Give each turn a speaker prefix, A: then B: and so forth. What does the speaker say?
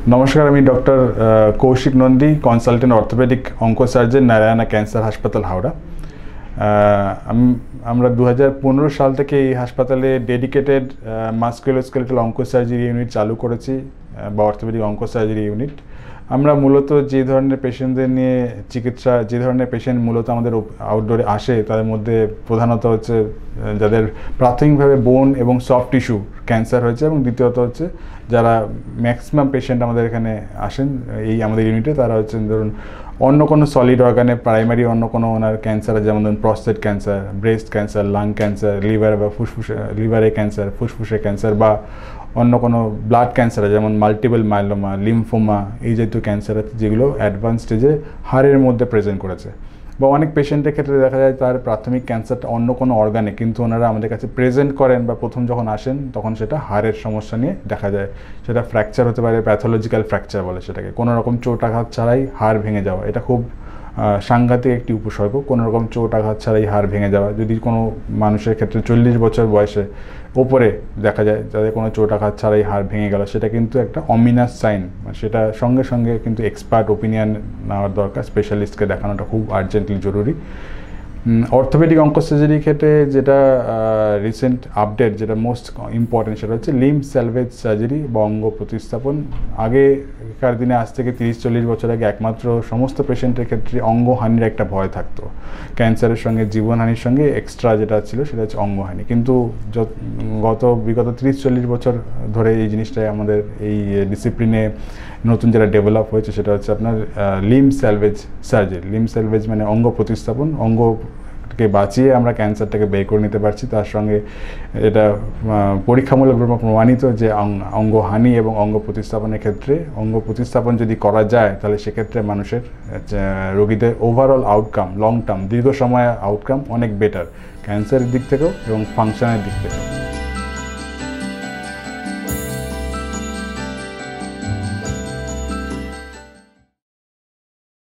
A: নমস্কার, আমি doctor Koushik Nandi, consultant orthopaedic oncosurgeon, Narayana cancer হাসপাতাল, হাওড়া। আমরা 2015 সাল থেকে এই হাসপাতালে ডেডিকেটেড মাস্কুলোস্কেলেটাল অঙ্কোসার্জারি ইউনিট চালু করেছি বা অর্থোপেডিক অঙ্কোসার্জারি ইউনিট। আমরা মূলত যে ধরনের পেশেন্টদের নিয়ে চিকিৎসা, যে ধরনের পেশেন্ট মূলত আমাদের আউটডোরে আসে, তাদের মধ্যে প্রধানত হচ্ছে যাদের প্রাথমিকভাবে বোন এবং সফট টিস্যু ক্যান্সার হয়েছে, এবং দ্বিতীয়ত হচ্ছে যারা ম্যাক্সিমাম পেশেন্ট আমাদের এখানে আসেন এই আমাদের ইউনিটে, তারা হচ্ছেন ধরুন অন্য কোনো সলিড অর্গানে প্রাইমারি অন্য কোনো ওনার ক্যান্সার, যেমন ধরুন prostate cancer, breast cancer, lung cancer, liver বা ফুসফুসে লিভারে ক্যান্সার, ফুসফুসে ক্যান্সার, বা অন্য কোনো ব্লাড ক্যান্সার যেমন মাল্টিপল মাইলোমা, লিমফোমা, এই জাতীয় ক্যান্সার আছে যেগুলো অ্যাডভান্স স্টেজে হাড়ের মধ্যে প্রেজেন্ট করেছে। বা অনেক পেশেন্টের ক্ষেত্রে দেখা যায় তার প্রাথমিক ক্যান্সারটা অন্য কোনো অর্গানে, কিন্তু ওনারা আমাদের কাছে প্রেজেন্ট করেন বা প্রথম যখন আসেন তখন সেটা হাড়ের সমস্যা নিয়ে দেখা যায়। সেটা ফ্র্যাকচার হতে পারে, প্যাথোলজিক্যাল ফ্র্যাকচার বলে সেটাকে, কোনো রকম চোট আঘাত ছাড়াই হাড় ভেঙে যাওয়া। এটা খুব সাংঘাতিক একটি উপসর্গ, কোনো রকম চোট আঘাত ছাড়াই হাড় ভেঙে যাওয়া। যদি কোনো মানুষের ক্ষেত্রে 40 বছর বয়সে ওপরে দেখা যায় যাদের কোনো চোট আঘাত ছাড়াই হাড় ভেঙে গেল, সেটা কিন্তু একটা অমিনাস সাইন। সেটা সঙ্গে সঙ্গে কিন্তু এক্সপার্ট ওপিনিয়ন নেওয়ার দরকার, স্পেশালিস্টকে দেখানোটা খুব আর্জেন্টলি জরুরি। অর্থোপেডিক অঙ্কোসার্জারির ক্ষেত্রে যেটা রিসেন্ট আপডেট, যেটা মোস্ট ইম্পর্টেন্ট, সেটা হচ্ছে লিম্ব স্যালভেজ সার্জারি বা অঙ্গ প্রতিস্থাপন। আগেকার দিনে, আজ থেকে 30-40 বছর আগে একমাত্র সমস্ত পেশেন্টের ক্ষেত্রে অঙ্গহানির একটা ভয় থাকতো। ক্যান্সারের সঙ্গে জীবনহানির সঙ্গে এক্সট্রা যেটা ছিল সেটা হচ্ছে অঙ্গহানি। কিন্তু বিগত 30-40 বছর ধরে এই জিনিসটাই আমাদের এই ডিসিপ্লিনে নতুন যেটা ডেভেলপ হয়েছে সেটা হচ্ছে আপনার limb salvage surgery. Limb salvage মানে অঙ্গ প্রতিস্থাপন। অঙ্গকে বাঁচিয়ে আমরা ক্যান্সারটাকে বের করে নিতে পারছি। তার সঙ্গে এটা পরীক্ষামূলকভাবে প্রমাণিত যে অঙ্গহানি এবং অঙ্গ প্রতিস্থাপনের ক্ষেত্রে অঙ্গ প্রতিস্থাপন যদি করা যায়, তাহলে সেক্ষেত্রে মানুষের রোগীদের ওভারঅল আউটকাম, লং টার্ম, দীর্ঘ সময় আউটকাম অনেক বেটার, ক্যান্সারের দিক থেকেও এবং ফাংশনের দিক থেকেও।